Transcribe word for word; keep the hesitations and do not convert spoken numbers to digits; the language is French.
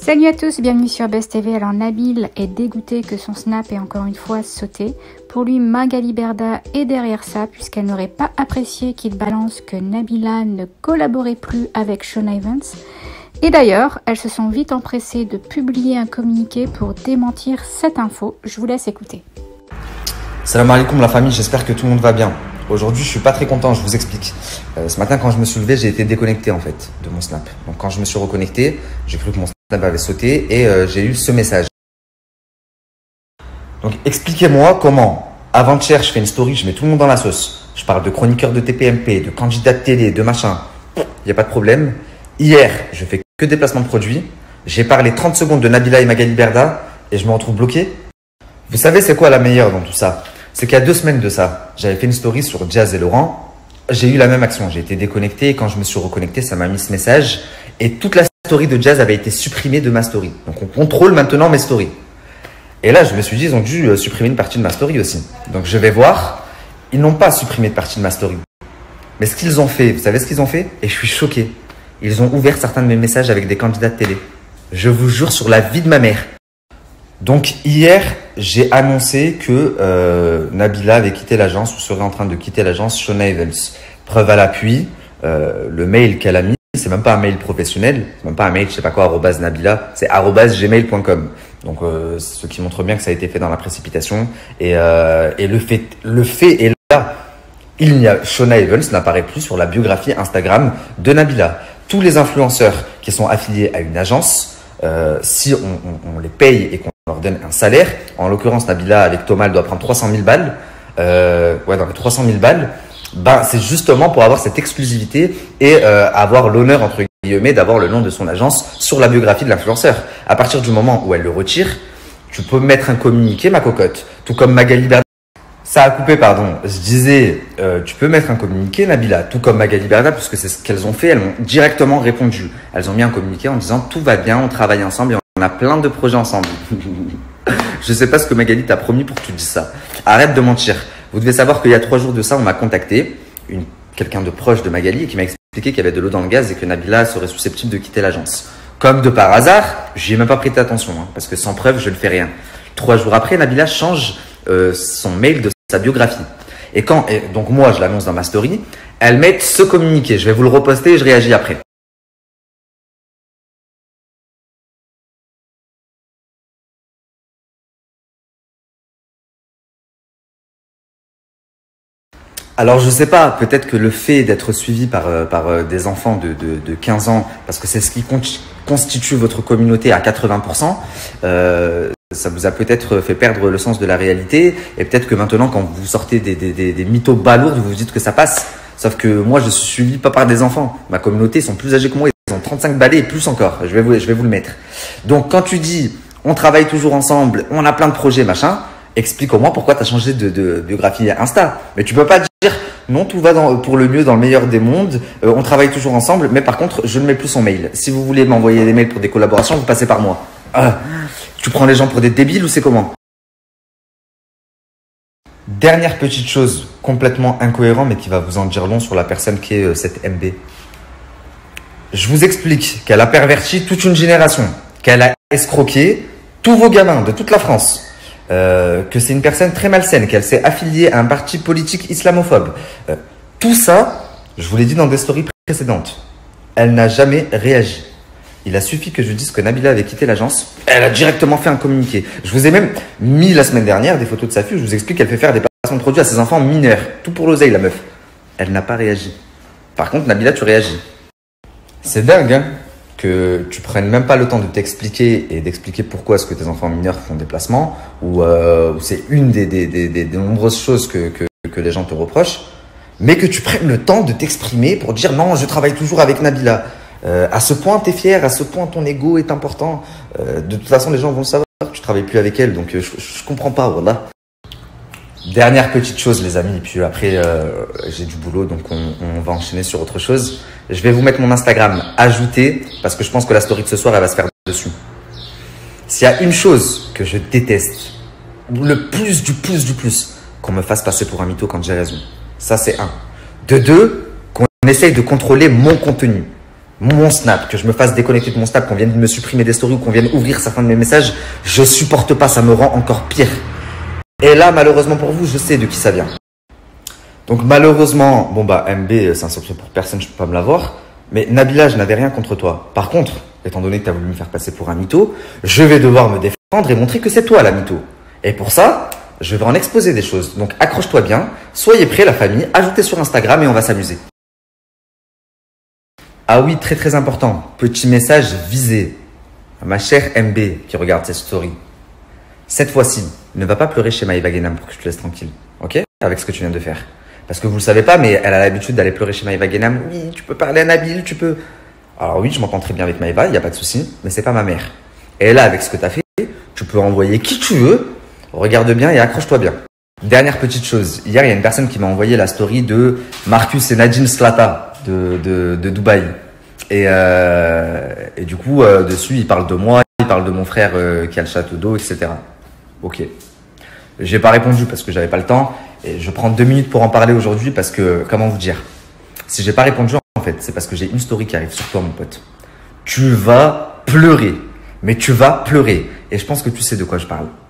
Salut à tous, bienvenue sur Buzz T V. Alors Nabil est dégoûté que son snap ait encore une fois sauté. Pour lui, Magali Berda est derrière ça puisqu'elle n'aurait pas apprécié qu'il balance que Nabila ne collaborait plus avec Shona Evans. Et d'ailleurs, elles se sont vite empressées de publier un communiqué pour démentir cette info. Je vous laisse écouter. Salam alaikum la famille, j'espère que tout le monde va bien. Aujourd'hui, je suis pas très content, je vous explique. Euh, ce matin, quand je me suis levé, j'ai été déconnecté en fait de mon snap. Donc quand je me suis reconnecté, j'ai cru que mon snap avait sauté et euh, j'ai eu ce message. Donc expliquez-moi comment, avant-hier, je fais une story, je mets tout le monde dans la sauce. Je parle de chroniqueur de T P M P, de candidat de télé, de machin. Il n'y a pas de problème. Hier, je fais que des placements de produits. J'ai parlé trente secondes de Nabila et Magali Berda et je me retrouve bloqué. Vous savez c'est quoi la meilleure dans tout ça? C'est qu'il y a deux semaines de ça, j'avais fait une story sur Jazz et Laurent. J'ai eu la même action, j'ai été déconnecté et quand je me suis reconnecté, ça m'a mis ce message. Et toute la story de Jazz avait été supprimée de ma story. Donc on contrôle maintenant mes stories. Et là, je me suis dit, ils ont dû supprimer une partie de ma story aussi. Donc je vais voir, ils n'ont pas supprimé de partie de ma story. Mais ce qu'ils ont fait, vous savez ce qu'ils ont fait? Et je suis choqué. Ils ont ouvert certains de mes messages avec des candidats de télé. Je vous jure sur la vie de ma mère. Donc hier, j'ai annoncé que euh, Nabila avait quitté l'agence ou serait en train de quitter l'agence Shona Evans. Preuve à l'appui, euh, le mail qu'elle a mis, c'est même pas un mail professionnel, c'est même pas un mail, je sais pas quoi, arobase Nabila, c'est arobase gmail point com. Donc euh, ce qui montre bien que ça a été fait dans la précipitation. Et, euh, et le fait, le fait est là. Il n'y a Shona Evans n'apparaît plus sur la biographie Instagram de Nabila. Tous les influenceurs qui sont affiliés à une agence, euh, si on, on, on les paye et qu'on leur donne un salaire, en l'occurrence Nabila avec Thomas elle doit prendre trois cent mille balles, euh, ouais dans les trois cent mille balles, ben, c'est justement pour avoir cette exclusivité et euh, avoir l'honneur entre guillemets d'avoir le nom de son agence sur la biographie de l'influenceur. À partir du moment où elle le retire, tu peux mettre un communiqué ma cocotte, tout comme Magali Berda. Ça a coupé, pardon. Je disais, euh, tu peux mettre un communiqué, Nabila, tout comme Magali Berda, puisque c'est ce qu'elles ont fait. Elles m'ont directement répondu. Elles ont mis un communiqué en disant tout va bien, on travaille ensemble et on a plein de projets ensemble. Je sais pas ce que Magali t'a promis pour que tu dises ça. Arrête de mentir. Vous devez savoir qu'il y a trois jours de ça, on m'a contacté, une, quelqu'un de proche de Magali, qui m'a expliqué qu'il y avait de l'eau dans le gaz et que Nabila serait susceptible de quitter l'agence. Comme de par hasard, j'y ai même pas prêté attention, hein, parce que sans preuve, je ne fais rien. Trois jours après, Nabila change euh, son mail de sa biographie. Et quand, et donc moi, je l'annonce dans ma story, elle met ce communiqué. Je vais vous le reposter et je réagis après. Alors je sais pas, peut-être que le fait d'être suivi par, euh, par euh, des enfants de, de, de quinze ans, parce que c'est ce qui con constitue votre communauté à quatre-vingts pour cent, euh, ça vous a peut-être fait perdre le sens de la réalité. Et peut-être que maintenant, quand vous sortez des, des, des, des mythos balourdes, vous vous dites que ça passe. Sauf que moi, je suis suivi pas par des enfants. Ma communauté, ils sont plus âgés que moi, ils ont trente-cinq balais et plus encore. Je vais vous, je vais vous le mettre. Donc quand tu dis, on travaille toujours ensemble, on a plein de projets, machin, explique-moi pourquoi tu as changé de, de biographie Insta. Mais tu peux pas dire non, tout va dans, pour le mieux dans le meilleur des mondes, euh, on travaille toujours ensemble, mais par contre, je ne mets plus son mail. Si vous voulez m'envoyer des mails pour des collaborations, vous passez par moi. Ah, tu prends les gens pour des débiles ou c'est comment? Dernière petite chose complètement incohérente, mais qui va vous en dire long sur la personne qui est euh, cette M B. Je vous explique qu'elle a perverti toute une génération, qu'elle a escroqué tous vos gamins de toute la France. Euh, que c'est une personne très malsaine, qu'elle s'est affiliée à un parti politique islamophobe. Euh, tout ça, je vous l'ai dit dans des stories précédentes. Elle n'a jamais réagi. Il a suffi que je dise que Nabila avait quitté l'agence. Elle a directement fait un communiqué. Je vous ai même mis la semaine dernière des photos de sa fille. Je vous explique qu'elle fait faire des placements de produits à ses enfants mineurs. Tout pour l'oseille, la meuf. Elle n'a pas réagi. Par contre, Nabila, tu réagis. C'est dingue, hein, que tu prennes même pas le temps de t'expliquer et d'expliquer pourquoi est-ce que tes enfants mineurs font des placements, ou euh, c'est une des, des, des, des, des nombreuses choses que, que, que les gens te reprochent, mais que tu prennes le temps de t'exprimer pour dire non, je travaille toujours avec Nabila. Euh, à ce point, tu es fier, à ce point, ton ego est important. Euh, de toute façon, les gens vont le savoir que tu travailles plus avec elle, donc euh, je, je comprends pas, voilà. Dernière petite chose, les amis, et puis après, euh, j'ai du boulot, donc on, on va enchaîner sur autre chose. Je vais vous mettre mon Instagram ajouté, parce que je pense que la story de ce soir, elle va se faire dessus. S'il y a une chose que je déteste, le plus du plus du plus, qu'on me fasse passer pour un mytho quand j'ai raison. Ça, c'est un. De deux, qu'on essaye de contrôler mon contenu. mon Snap, que je me fasse déconnecter de mon Snap, qu'on vienne me supprimer des stories ou qu'on vienne ouvrir certains de mes messages, je supporte pas, ça me rend encore pire. Et là, malheureusement pour vous, je sais de qui ça vient. Donc malheureusement, bon bah M B, c'est un secret pour personne, je peux pas me l'avoir. Mais Nabila, je n'avais rien contre toi. Par contre, étant donné que tu as voulu me faire passer pour un mytho, je vais devoir me défendre et montrer que c'est toi la mytho. Et pour ça, je vais en exposer des choses. Donc accroche-toi bien, soyez prêts la famille, ajoutez sur Instagram et on va s'amuser. Ah oui, très très important, petit message visé. Ma chère M B qui regarde cette story. Cette fois-ci, ne va pas pleurer chez Maïva Guénam pour que je te laisse tranquille. Ok? Avec ce que tu viens de faire. Parce que vous le savez pas, mais elle a l'habitude d'aller pleurer chez Maïva Guénam. Oui, tu peux parler à Nabil, tu peux... Alors oui, je m'entends très bien avec Maïva, il n'y a pas de souci, mais c'est pas ma mère. Et là, avec ce que tu as fait, tu peux envoyer qui tu veux. Regarde bien et accroche-toi bien. Dernière petite chose. Hier, il y a une personne qui m'a envoyé la story de Marcus et Nadine Slata de, de, de Dubaï. Et, euh, et du coup, euh, dessus, il parle de moi, il parle de mon frère euh, qui a le château d'eau, et cetera. Ok. J'ai pas répondu parce que j'avais pas le temps. Et je prends deux minutes pour en parler aujourd'hui parce que, comment vous dire, si j'ai pas répondu, en fait, c'est parce que j'ai une story qui arrive sur toi, mon pote. Tu vas pleurer. Mais tu vas pleurer. Et je pense que tu sais de quoi je parle.